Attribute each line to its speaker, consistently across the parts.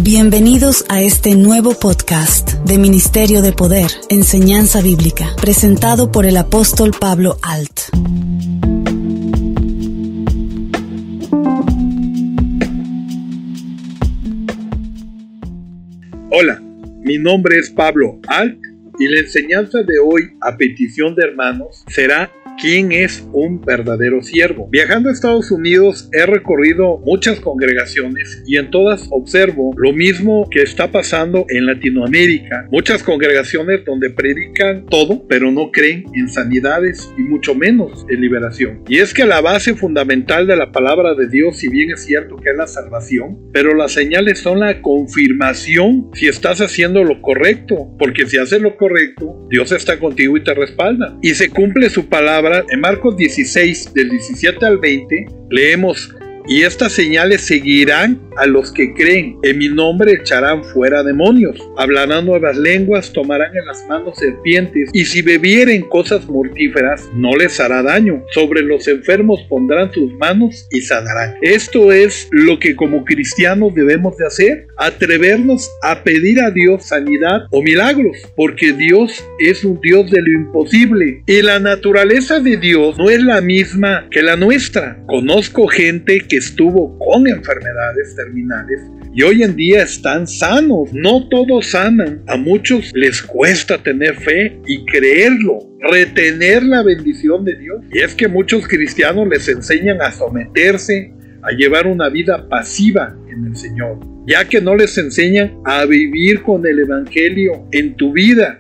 Speaker 1: Bienvenidos a este nuevo podcast de Ministerio de Poder, Enseñanza Bíblica, presentado por el apóstol Pablo Alt.
Speaker 2: Hola, mi nombre es Pablo Alt y la enseñanza de hoy, a petición de hermanos, será ¿quién es un verdadero siervo? Viajando a Estados Unidos he recorrido muchas congregaciones y en todas observo lo mismo que está pasando en Latinoamérica. Muchas congregaciones donde predican todo, pero no creen en sanidades y mucho menos en liberación. Y es que la base fundamental de la palabra de Dios, si bien es cierto que es la salvación, pero las señales son la confirmación si estás haciendo lo correcto, porque si haces lo correcto, Dios está contigo y te respalda. Y se cumple su palabra. En Marcos 16, del 17 al 20, leemos: y estas señales seguirán a los que creen. En mi nombre echarán fuera demonios, hablarán nuevas lenguas, tomarán en las manos serpientes, y si bebieren cosas mortíferas, no les hará daño. Sobre los enfermos pondrán sus manos y sanarán. Esto es lo que como cristianos debemos de hacer: atrevernos a pedir a Dios sanidad o milagros, porque Dios es un Dios de lo imposible, y la naturaleza de Dios no es la misma que la nuestra. Conozco gente que estuvo con enfermedades terminales y hoy en día están sanos. No todos sanan. A muchos les cuesta tener fe y creerlo, retener la bendición de Dios. Y es que muchos cristianos les enseñan a someterse, a llevar una vida pasiva en el Señor, ya que no les enseñan a vivir con el Evangelio en tu vida.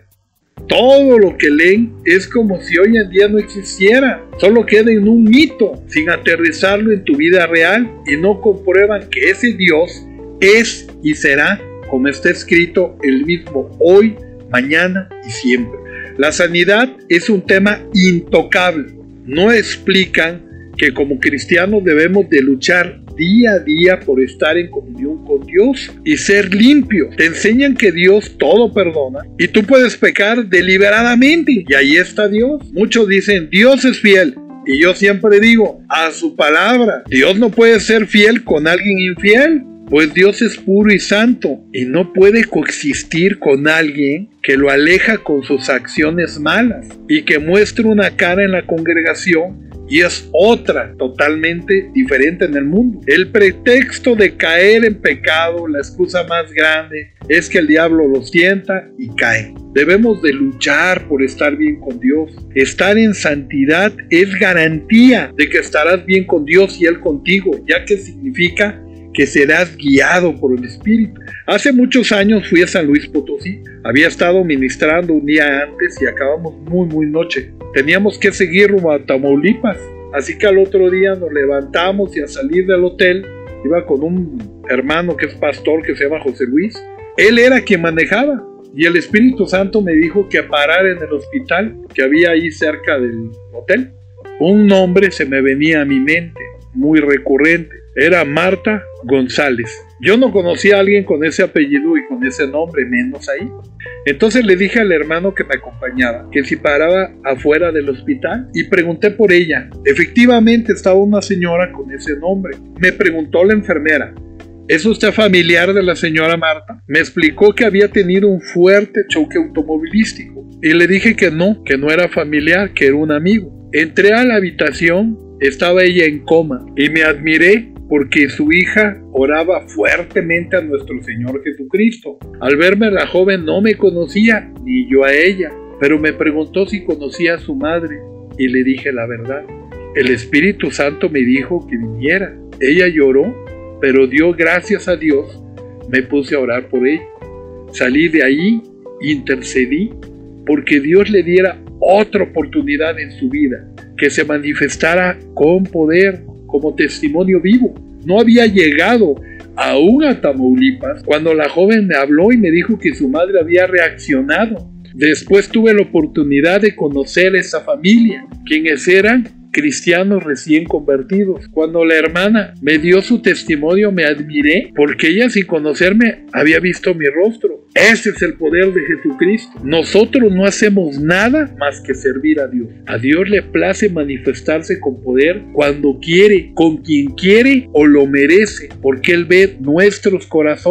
Speaker 2: Todo lo que leen es como si hoy en día no existiera, solo queda en un mito, sin aterrizarlo en tu vida real, y no comprueban que ese Dios es y será, como está escrito, el mismo hoy, mañana y siempre. La sanidad es un tema intocable. No explican que como cristianos debemos de luchar día a día por estar en comunión con Dios y ser limpios. Te enseñan que Dios todo perdona y tú puedes pecar deliberadamente, y ahí está Dios. Muchos dicen Dios es fiel, y yo siempre digo a su palabra. Dios no puede ser fiel con alguien infiel, pues Dios es puro y santo y no puede coexistir con alguien que lo aleja con sus acciones malas y que muestra una cara en la congregación y es otra totalmente diferente en el mundo. El pretexto de caer en pecado, la excusa más grande, es que el diablo los tienta y caen. Debemos de luchar por estar bien con Dios. Estar en santidad es garantía de que estarás bien con Dios y Él contigo, ya que significa que serás guiado por el Espíritu. Hace muchos años fui a San Luis Potosí. Había estado ministrando un día antes y acabamos muy noche. Teníamos que seguir rumbo a Tamaulipas, así que al otro día nos levantamos y a salir del hotel iba con un hermano que es pastor que se llama José Luis. Él era quien manejaba y el Espíritu Santo me dijo que parara en el hospital que había ahí cerca del hotel. Un nombre se me venía a mi mente, muy recurrente. Era Marta González. Yo no conocía a alguien con ese apellido y con ese nombre, menos ahí. Entonces le dije al hermano que me acompañaba que si paraba afuera del hospital, y pregunté por ella. Efectivamente estaba una señora con ese nombre. Me preguntó la enfermera: ¿es usted familiar de la señora Marta? Me explicó que había tenido un fuerte choque automovilístico y le dije que no era familiar, que era un amigo. Entré a la habitación, estaba ella en coma y me admiré porque su hija oraba fuertemente a nuestro Señor Jesucristo. Al verme, la joven no me conocía, ni yo a ella, pero me preguntó si conocía a su madre, y le dije la verdad. El Espíritu Santo me dijo que viniera. Ella lloró, pero dio gracias a Dios. Me puse a orar por ella. Salí de ahí, intercedí, porque Dios le diera otra oportunidad en su vida, que se manifestara con poder, como testimonio vivo. No había llegado aún a Tamaulipas cuando la joven me habló y me dijo que su madre había reaccionado. Después tuve la oportunidad de conocer a esa familia, quienes eran cristianos recién convertidos. Cuando la hermana me dio su testimonio, me admiré porque ella, sin conocerme, había visto mi rostro. Ese es el poder de Jesucristo. Nosotros no hacemos nada más que servir a Dios. A Dios le place manifestarse con poder cuando quiere, con quien quiere o lo merece, porque Él ve nuestros corazones.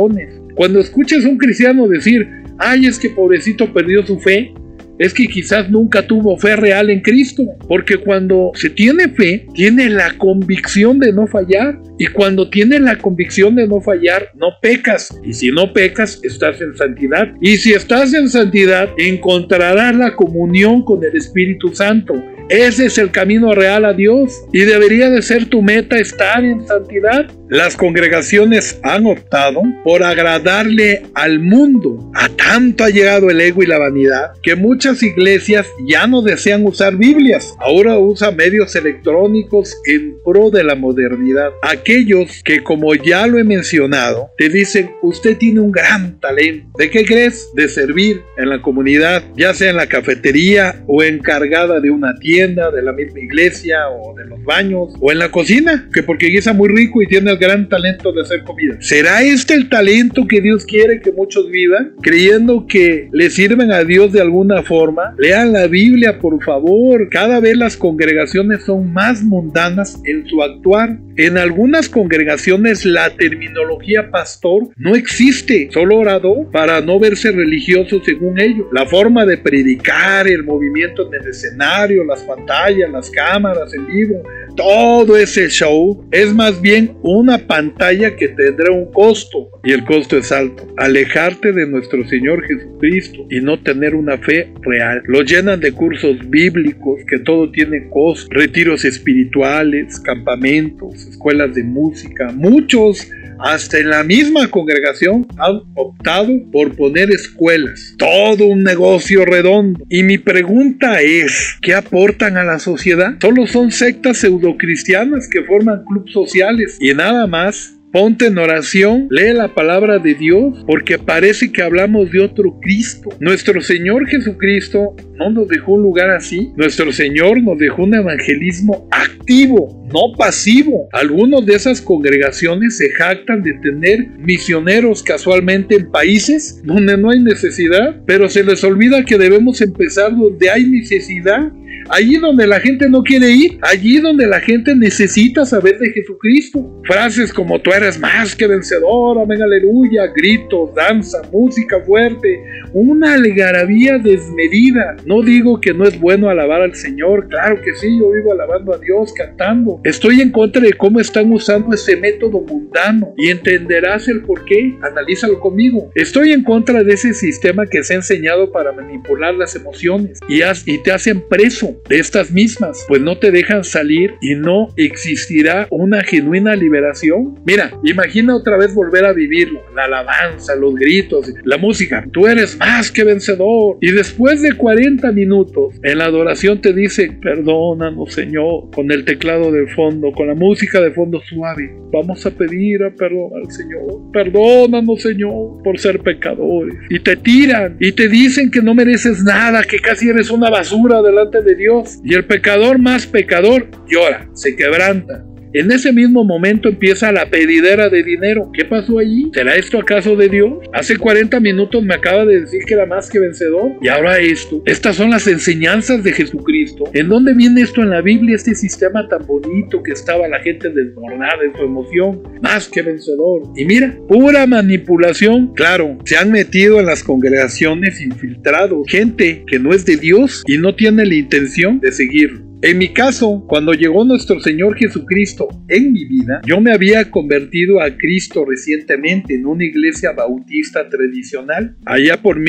Speaker 2: Cuando escuches a un cristiano decir, ay, es que pobrecito perdió su fe, es que quizás nunca tuvo fe real en Cristo, porque cuando se tiene fe, tiene la convicción de no fallar, y cuando tienes la convicción de no fallar, no pecas, y si no pecas, estás en santidad, y si estás en santidad, encontrarás la comunión con el Espíritu Santo. Ese es el camino real a Dios, y debería de ser tu meta estar en santidad. Las congregaciones han optado por agradarle al mundo. A tanto ha llegado el ego y la vanidad que muchas iglesias ya no desean usar Biblias. Ahora usan medios electrónicos en pro de la modernidad. Aquellos que, como ya lo he mencionado, te dicen, usted tiene un gran talento. ¿De qué crees? De servir en la comunidad, ya sea en la cafetería o encargada de una tienda, de la misma iglesia o de los baños o en la cocina, que porque guisa muy rico y tiene el gran talento de hacer comida. ¿Será este el talento que Dios quiere que muchos vivan? Creyendo que le sirven a Dios de alguna forma. Lean la Biblia, por favor. Cada vez las congregaciones son más mundanas en su actuar. En algunas congregaciones la terminología pastor no existe, solo orador, para no verse religioso según ellos. La forma de predicar, el movimiento en el escenario, las pantallas, las cámaras, el vivo, todo ese show es más bien una pantalla que tendrá un costo, y el costo es alto. Alejarte de nuestro Señor Jesucristo y no tener una fe real. Lo llenan de cursos bíblicos, que todo tiene costo, retiros espirituales, campamentos, escuelas de música. Muchos, hasta en la misma congregación, han optado por poner escuelas. Todo un negocio redondo. Y mi pregunta es, ¿qué aportan a la sociedad? Solo son sectas pseudocristianas que forman clubes sociales y nada más. Ponte en oración, lee la palabra de Dios, porque parece que hablamos de otro Cristo. Nuestro Señor Jesucristo no nos dejó un lugar así. Nuestro Señor nos dejó un evangelismo activo, no pasivo. Algunos de esas congregaciones se jactan de tener misioneros casualmente en países donde no hay necesidad, pero se les olvida que debemos empezar donde hay necesidad. Allí donde la gente no quiere ir, allí donde la gente necesita saber de Jesucristo. Frases como tú eres más que vencedor, amén, aleluya, gritos, danza, música fuerte, una algarabía desmedida. No digo que no es bueno alabar al Señor, claro que sí, yo vivo alabando a Dios, cantando. Estoy en contra de cómo están usando ese método mundano y entenderás el por qué, analízalo conmigo. Estoy en contra de ese sistema que se ha enseñado para manipular las emociones y te hacen preso de estas mismas, pues no te dejan salir y no existirá una genuina liberación. Mira, imagina otra vez volver a vivirlo, la alabanza, los gritos, la música, tú eres más que vencedor, y después de 40 minutos en la adoración te dice, perdónanos Señor, con el teclado de fondo, con la música de fondo suave, vamos a pedir perdón al Señor, perdónanos Señor por ser pecadores, y te tiran y te dicen que no mereces nada, que casi eres una basura delante de Dios, y el pecador más pecador llora, se quebranta. En ese mismo momento empieza la pedidera de dinero. ¿Qué pasó allí? ¿Será esto acaso de Dios? Hace 40 minutos me acaba de decir que era más que vencedor. Y ahora esto. Estas son las enseñanzas de Jesucristo. ¿En dónde viene esto en la Biblia? Este sistema tan bonito que estaba la gente desbordada en su emoción. Más que vencedor. Y mira, pura manipulación. Claro, se han metido en las congregaciones infiltrados. Gente que no es de Dios y no tiene la intención de seguirlo. En mi caso, cuando llegó nuestro Señor Jesucristo en mi vida, yo me había convertido a Cristo recientemente en una iglesia bautista tradicional. Allá por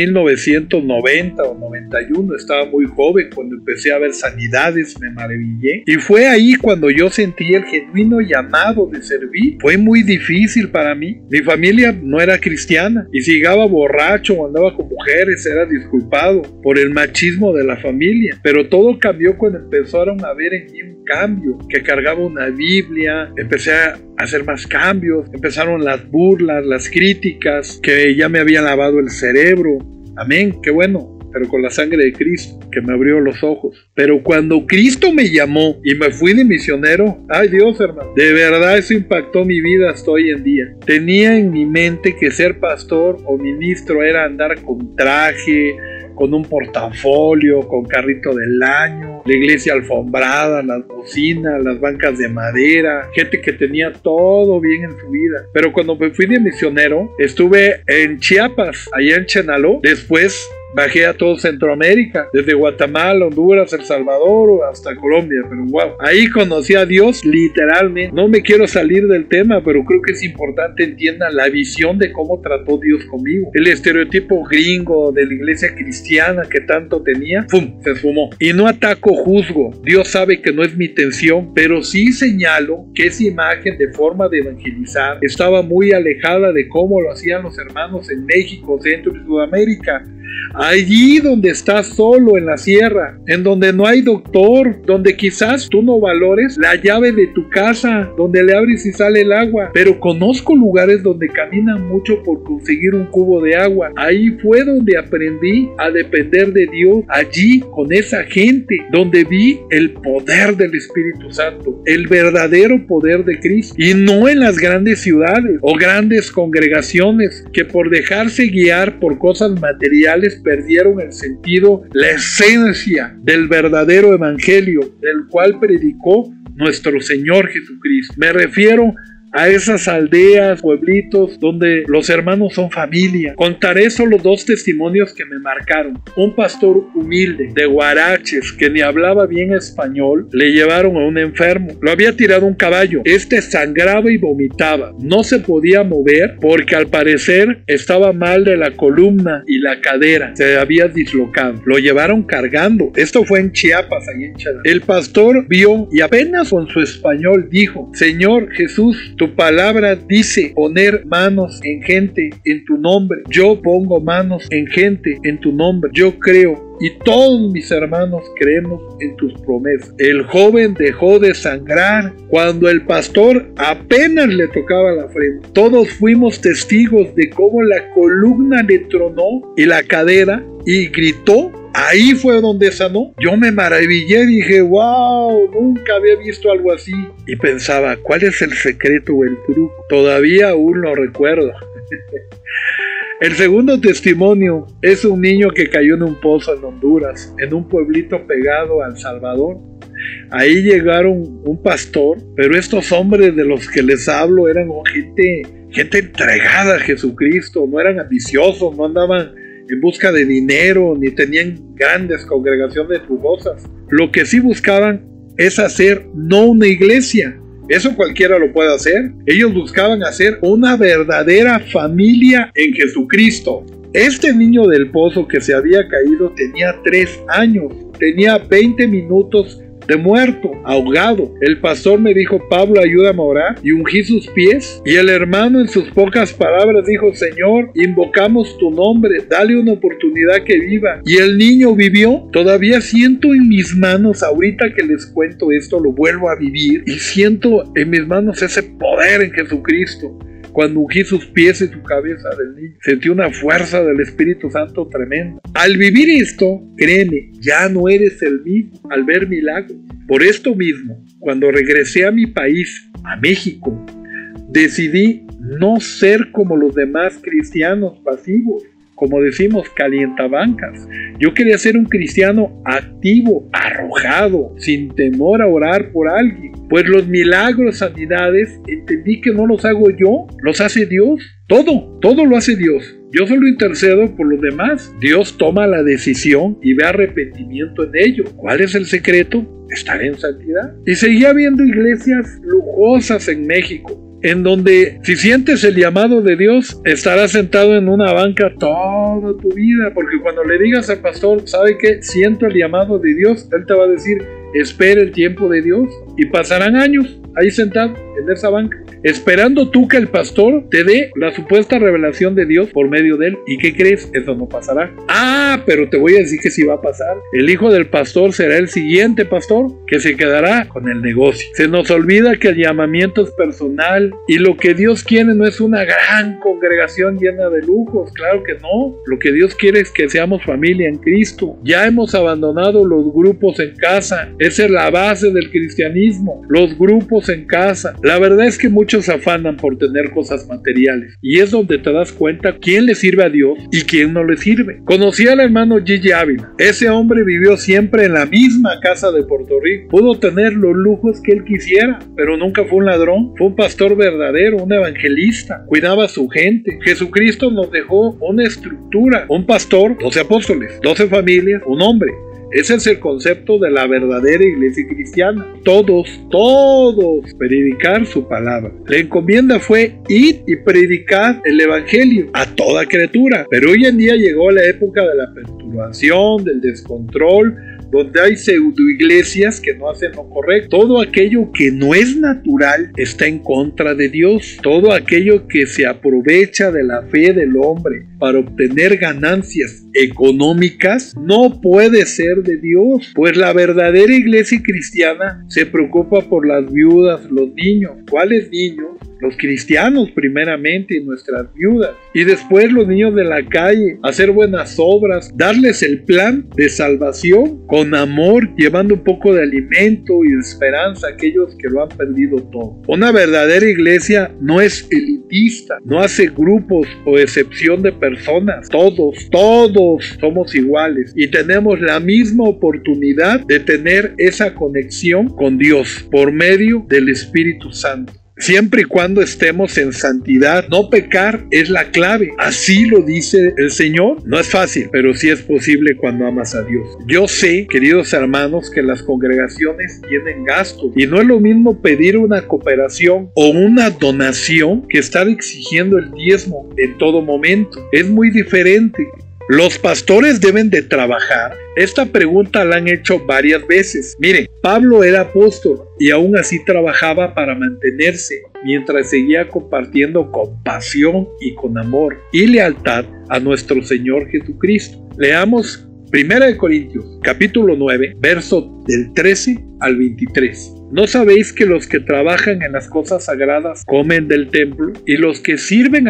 Speaker 2: 1990 o 91, estaba muy joven cuando empecé a ver sanidades, me maravillé. Y fue ahí cuando yo sentí el genuino llamado de servir. Fue muy difícil para mí. Mi familia no era cristiana y si llegaba borracho o andaba con mujeres era disculpado por el machismo de la familia. Pero todo cambió cuando empezaron a ver en mí un cambio, que cargaba una Biblia, empecé a hacer más cambios, empezaron las burlas, las críticas, que ya me había lavado el cerebro. Amén, qué bueno, pero con la sangre de Cristo, que me abrió los ojos. Pero cuando Cristo me llamó y me fui de misionero, ay Dios, hermano, de verdad eso impactó mi vida hasta hoy en día. Tenía en mi mente que ser pastor o ministro era andar con traje, con un portafolio, con carrito del año, la iglesia alfombrada, las bocinas, las bancas de madera, gente que tenía todo bien en su vida. Pero cuando me fui de misionero, estuve en Chiapas, allá en Chenaló. Después bajé a todo Centroamérica, desde Guatemala, Honduras, El Salvador hasta Colombia, pero wow, ahí conocí a Dios literalmente. No me quiero salir del tema, pero creo que es importante entiendan la visión de cómo trató Dios conmigo. El estereotipo gringo de la iglesia cristiana que tanto tenía, ¡pum!, se esfumó. Y no ataco, juzgo. Dios sabe que no es mi intención, pero sí señalo que esa imagen de forma de evangelizar estaba muy alejada de cómo lo hacían los hermanos en México, Centro y Sudamérica. Allí donde estás solo en la sierra, en donde no hay doctor, donde quizás tú no valores la llave de tu casa, donde le abres y sale el agua. Pero conozco lugares donde caminan mucho por conseguir un cubo de agua. Ahí fue donde aprendí a depender de Dios. Allí con esa gente, donde vi el poder del Espíritu Santo, el verdadero poder de Cristo. Y no en las grandes ciudades o grandes congregaciones que por dejarse guiar por cosas materiales perdieron el sentido, la esencia del verdadero evangelio del cual predicó nuestro Señor Jesucristo. Me refiero a esas aldeas, pueblitos donde los hermanos son familia. Contaré solo 2 testimonios que me marcaron. Un pastor humilde de Guaraches que ni hablaba bien español, le llevaron a un enfermo. Lo había tirado un caballo. Este sangraba y vomitaba. No se podía mover porque al parecer estaba mal de la columna y la cadera. Se había dislocado. Lo llevaron cargando. Esto fue en Chiapas, ahí en Chalá. El pastor vio y apenas con su español dijo: Señor Jesús, tu palabra dice poner manos en gente en tu nombre. Yo pongo manos en gente en tu nombre. Yo creo y todos mis hermanos creemos en tus promesas. El joven dejó de sangrar cuando el pastor apenas le tocaba la frente. Todos fuimos testigos de cómo la columna le tronó y la cadera y gritó. Ahí fue donde sanó. Yo me maravillé, dije, wow, nunca había visto algo así. Y pensaba, ¿cuál es el secreto o el truco? Todavía aún lo recuerdo. El segundo testimonio es un niño que cayó en un pozo en Honduras, en un pueblito pegado a El Salvador. Ahí llegaron un pastor, pero estos hombres de los que les hablo eran gente entregada a Jesucristo, no eran ambiciosos, no andaban en busca de dinero, ni tenían grandes congregaciones lujosas. Lo que sí buscaban es hacer no una iglesia. Eso cualquiera lo puede hacer. Ellos buscaban hacer una verdadera familia en Jesucristo. Este niño del pozo que se había caído tenía 3 años. Tenía 20 minutos de muerto, ahogado. El pastor me dijo: Pablo, ayúdame a orar, y ungí sus pies. Y el hermano en sus pocas palabras dijo: Señor, invocamos tu nombre, dale una oportunidad que viva. Y el niño vivió. Todavía siento en mis manos, ahorita que les cuento esto, lo vuelvo a vivir, y siento en mis manos ese poder en Jesucristo. Cuando ungí sus pies y su cabeza del niño, sentí una fuerza del Espíritu Santo tremenda. Al vivir esto, créeme, ya no eres el mismo al ver milagros. Por esto mismo, cuando regresé a mi país, a México, decidí no ser como los demás cristianos pasivos, como decimos, calientabancas. Yo quería ser un cristiano activo, arrojado, sin temor a orar por alguien. Pues los milagros, sanidades, entendí que no los hago yo, los hace Dios. Todo lo hace Dios. Yo solo intercedo por los demás. Dios toma la decisión y ve arrepentimiento en ello. ¿Cuál es el secreto? Estar en santidad. Y seguía viendo iglesias lujosas en México, en donde si sientes el llamado de Dios, estarás sentado en una banca toda tu vida, porque cuando le digas al pastor, ¿sabe qué? Siento el llamado de Dios, él te va a decir, espera el tiempo de Dios, y pasarán años ahí sentado en esa banca, esperando tú que el pastor te dé la supuesta revelación de Dios por medio de él. ¿Y qué crees? Eso no pasará. Pero te voy a decir que sí va a pasar. El hijo del pastor será el siguiente pastor que se quedará con el negocio. Se nos olvida que el llamamiento es personal y lo que Dios quiere no es una gran congregación llena de lujos. Claro que no. Lo que Dios quiere es que seamos familia en Cristo. Ya hemos abandonado los grupos en casa. Esa es la base del cristianismo. evangelismo, los grupos en casa. La verdad es que muchos se afanan por tener cosas materiales y es donde te das cuenta quién le sirve a Dios y quién no le sirve. Conocí al hermano Gigi Ávila. Ese hombre vivió siempre en la misma casa de Puerto Rico. Pudo tener los lujos que él quisiera, pero nunca fue un ladrón. Fue un pastor verdadero, un evangelista. Cuidaba a su gente. Jesucristo nos dejó una estructura. Un pastor, 12 apóstoles, 12 familias, un hombre. Ese es el concepto de la verdadera iglesia cristiana. Todos predicar su palabra. La encomienda fue ir y predicar el evangelio a toda criatura. Pero hoy en día llegó la época de la perturbación, del descontrol, donde hay pseudoiglesias que no hacen lo correcto. Todo aquello que no es natural está en contra de Dios. Todo aquello que se aprovecha de la fe del hombre para obtener ganancias económicas no puede ser de Dios, pues la verdadera iglesia cristiana se preocupa por las viudas, los niños. ¿Cuáles niños? Los cristianos primeramente y nuestras viudas, y después los niños de la calle, hacer buenas obras, darles el plan de salvación con amor, llevando un poco de alimento y de esperanza a aquellos que lo han perdido todo. Una verdadera iglesia no es elitista, no hace grupos o excepción de personas. Todos somos iguales y tenemos la misma oportunidad de tener esa conexión con Dios por medio del Espíritu Santo. Siempre y cuando estemos en santidad, no pecar es la clave. Así lo dice el Señor. No es fácil, pero sí es posible cuando amas a Dios. Yo sé, queridos hermanos, que las congregaciones tienen gastos y no es lo mismo pedir una cooperación o una donación que estar exigiendo el diezmo en todo momento. Es muy diferente. ¿Los pastores deben de trabajar? Esta pregunta la han hecho varias veces. Miren, Pablo era apóstol y aún así trabajaba para mantenerse mientras seguía compartiendo con pasión y con amor y lealtad a nuestro Señor Jesucristo. Leamos 1 Corintios, capítulo 9, verso del 13 al 23. ¿No sabéis que los que trabajan en las cosas sagradas comen del templo y los que sirven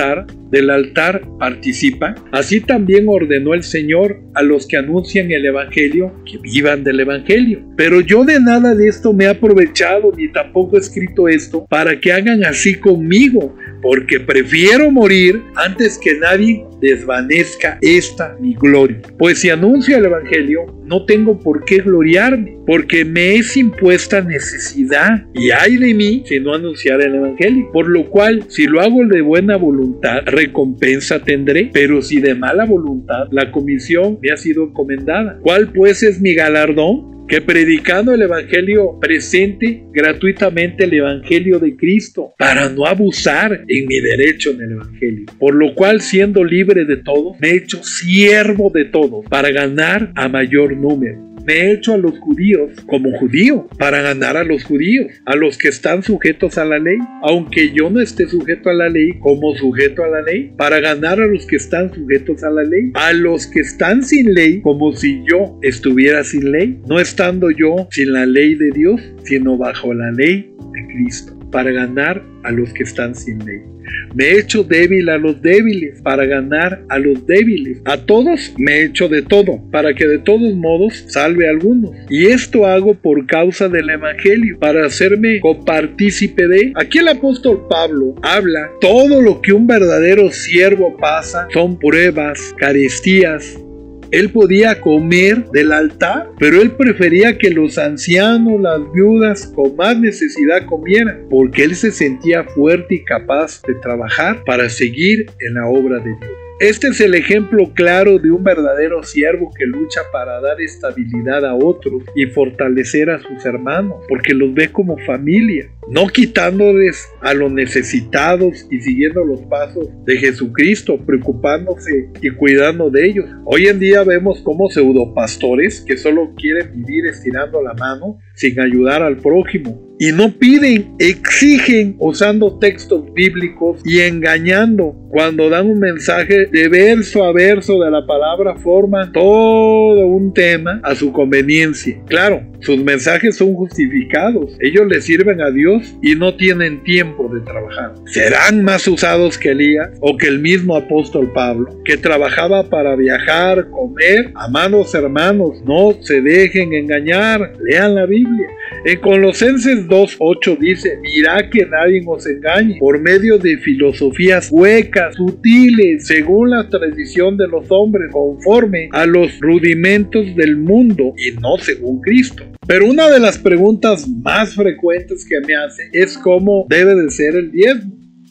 Speaker 2: del altar participan? Así también ordenó el Señor a los que anuncian el evangelio que vivan del evangelio. Pero yo de nada de esto me he aprovechado, ni tampoco he escrito esto para que hagan así conmigo, porque prefiero morir antes que nadie desvanezca esta mi gloria. Pues si anuncio el evangelio, no tengo por qué gloriarme, porque me es impuesta necesidad, y ay de mí si no anunciar el evangelio. Por lo cual, si lo hago de buena voluntad, recompensa tendré, pero si de mala voluntad, la comisión me ha sido encomendada. ¿Cuál pues es mi galardón? Que predicando el evangelio presente gratuitamente el evangelio de Cristo, para no abusar en mi derecho en el evangelio. Por lo cual, siendo libre de todo, me he hecho siervo de todo para ganar a mayor número. Me he hecho a los judíos como judío para ganar a los judíos, a los que están sujetos a la ley, aunque yo no esté sujeto a la ley, como sujeto a la ley, para ganar a los que están sujetos a la ley, a los que están sin ley, como si yo estuviera sin ley, no estando yo sin la ley de Dios, sino bajo la ley de Cristo, para ganar a los que están sin ley. Me he hecho débil a los débiles para ganar a los débiles. A todos me he hecho de todo, para que de todos modos salve a algunos. Y esto hago por causa del evangelio, para hacerme copartícipe de. Aquí el apóstol Pablo habla, todo lo que un verdadero siervo pasa son pruebas, carestías. Él podía comer del altar, pero él prefería que los ancianos, las viudas con más necesidad comieran, porque él se sentía fuerte y capaz de trabajar para seguir en la obra de Dios. Este es el ejemplo claro de un verdadero siervo que lucha para dar estabilidad a otros y fortalecer a sus hermanos, porque los ve como familia, no quitándoles a los necesitados y siguiendo los pasos de Jesucristo, preocupándose y cuidando de ellos. Hoy en día vemos como pseudopastores que solo quieren vivir estirando la mano sin ayudar al prójimo. Y no piden, exigen usando textos bíblicos y engañando. Cuando dan un mensaje de verso a verso de la palabra, forman todo un tema a su conveniencia. Claro, sus mensajes son justificados. Ellos le sirven a Dios y no tienen tiempo de trabajar. ¿Serán más usados que Elías o que el mismo apóstol Pablo, que trabajaba para viajar, comer? Amados hermanos, no se dejen engañar. Lean la Biblia. En Colosenses 2:8 dice: mirad que nadie os engañe por medio de filosofías huecas, sutiles, según la tradición de los hombres, conforme a los rudimentos del mundo y no según Cristo. Pero una de las preguntas más frecuentes que me hacen es cómo debe de ser el diezmo.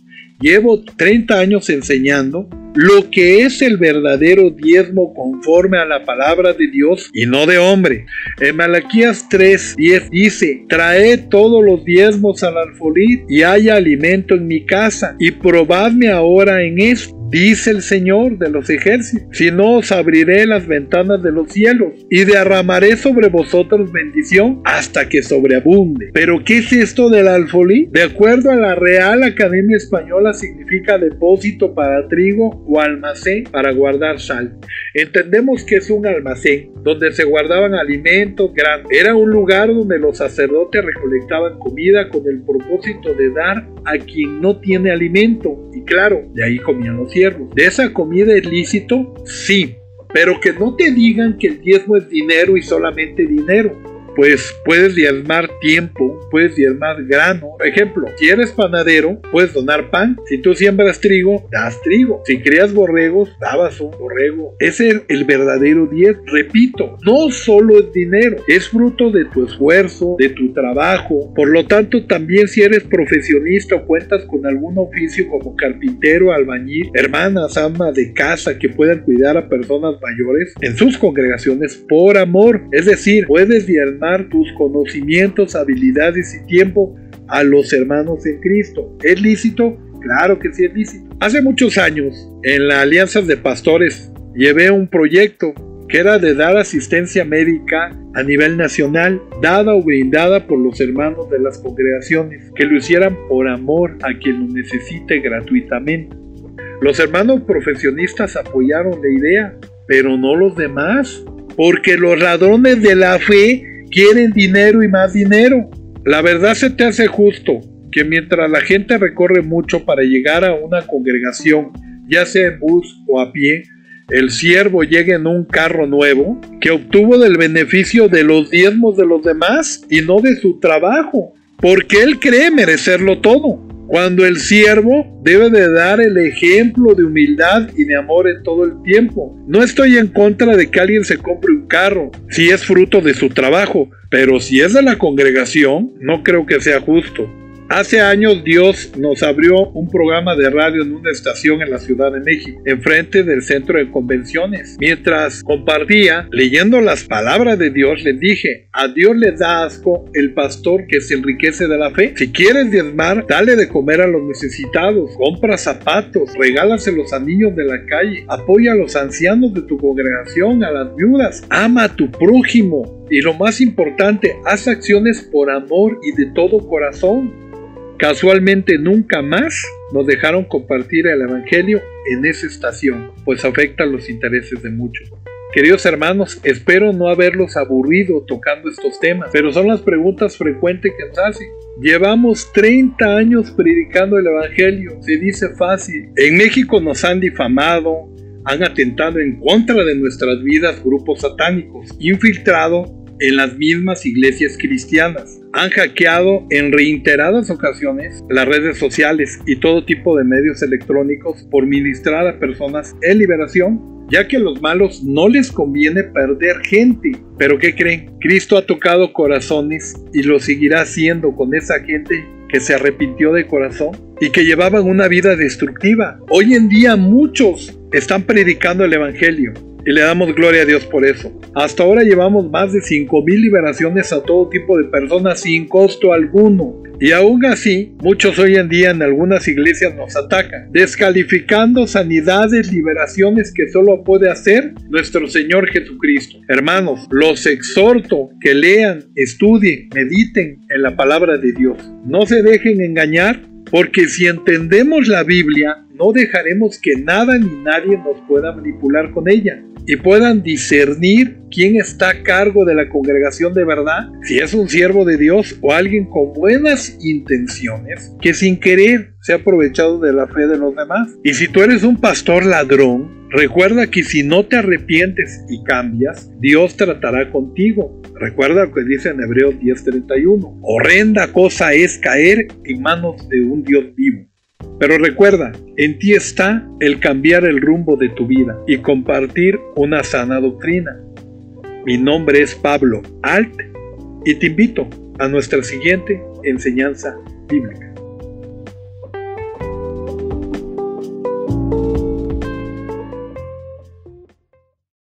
Speaker 2: Llevo 30 años enseñando lo que es el verdadero diezmo conforme a la palabra de Dios y no de hombre. En Malaquías 3:10 dice: traed todos los diezmos al alfolí y haya alimento en mi casa, y probadme ahora en esto, dice el Señor de los ejércitos, si no os abriré las ventanas de los cielos y derramaré sobre vosotros bendición hasta que sobreabunde. ¿Pero qué es esto del alfolí? De acuerdo a la Real Academia Española, significa depósito para trigo o almacén para guardar sal. Entendemos que es un almacén donde se guardaban alimentos grandes. Era un lugar donde los sacerdotes recolectaban comida con el propósito de dar a quien no tiene alimento. Y claro, de ahí comían los siervos. ¿De esa comida es lícito? Sí, pero que no te digan que el diezmo es dinero y solamente dinero. Pues puedes diezmar tiempo, puedes diezmar grano. Por ejemplo, si eres panadero, puedes donar pan. Si tú siembras trigo, das trigo. Si crías borregos, dabas un borrego. Ese es el verdadero diezmo. Repito, no solo es dinero, es fruto de tu esfuerzo, de tu trabajo. Por lo tanto, también si eres profesionista o cuentas con algún oficio como carpintero, albañil, hermanas, amas de casa que puedan cuidar a personas mayores en sus congregaciones por amor. Es decir, puedes diezmar tus conocimientos, habilidades y tiempo a los hermanos en Cristo. ¿Es lícito? Claro que sí es lícito. Hace muchos años, en la Alianzas de Pastores, llevé un proyecto que era de dar asistencia médica a nivel nacional, dada o brindada por los hermanos de las congregaciones, que lo hicieran por amor a quien lo necesite gratuitamente. Los hermanos profesionistas apoyaron la idea, pero no los demás, porque los ladrones de la fe quieren dinero y más dinero. La verdad, se te hace justo que mientras la gente recorre mucho para llegar a una congregación, ya sea en bus o a pie, el siervo llegue en un carro nuevo que obtuvo del beneficio de los diezmos de los demás y no de su trabajo, porque él cree merecerlo todo, cuando el siervo debe de dar el ejemplo de humildad y de amor en todo el tiempo. No estoy en contra de que alguien se compre un carro si es fruto de su trabajo, pero si es de la congregación, no creo que sea justo. Hace años Dios nos abrió un programa de radio en una estación en la Ciudad de México, enfrente del centro de convenciones. Mientras compartía, leyendo las palabras de Dios, les dije: a Dios le da asco el pastor que se enriquece de la fe. Si quieres diezmar, dale de comer a los necesitados, compra zapatos, regálaselos a niños de la calle, apoya a los ancianos de tu congregación, a las viudas, ama a tu prójimo. Y lo más importante, haz acciones por amor y de todo corazón. Casualmente nunca más nos dejaron compartir el evangelio en esa estación, pues afecta los intereses de muchos. Queridos hermanos, espero no haberlos aburrido tocando estos temas, pero son las preguntas frecuentes que nos hacen. Llevamos 30 años predicando el evangelio, se dice fácil. En México nos han difamado, han atentado en contra de nuestras vidas grupos satánicos, infiltrado en las mismas iglesias cristianas. Han hackeado en reiteradas ocasiones las redes sociales y todo tipo de medios electrónicos por ministrar a personas en liberación, ya que a los malos no les conviene perder gente. ¿Pero qué creen? Cristo ha tocado corazones y lo seguirá haciendo con esa gente que se arrepintió de corazón y que llevaban una vida destructiva. Hoy en día muchos están predicando el evangelio y le damos gloria a Dios por eso. Hasta ahora llevamos más de 5,000 liberaciones a todo tipo de personas sin costo alguno. Y aún así, muchos hoy en día en algunas iglesias nos atacan, descalificando sanidades, liberaciones que solo puede hacer nuestro Señor Jesucristo. Hermanos, los exhorto que lean, estudien, mediten en la palabra de Dios. No se dejen engañar, porque si entendemos la Biblia, no dejaremos que nada ni nadie nos pueda manipular con ella y puedan discernir quién está a cargo de la congregación de verdad, si es un siervo de Dios o alguien con buenas intenciones que sin querer se ha aprovechado de la fe de los demás. Y si tú eres un pastor ladrón, recuerda que si no te arrepientes y cambias, Dios tratará contigo. Recuerda lo que dice en Hebreos 10:31. Horrenda cosa es caer en manos de un Dios vivo. Pero recuerda, en ti está el cambiar el rumbo de tu vida y compartir una sana doctrina. Mi nombre es Pablo Alt y te invito a nuestra siguiente enseñanza bíblica.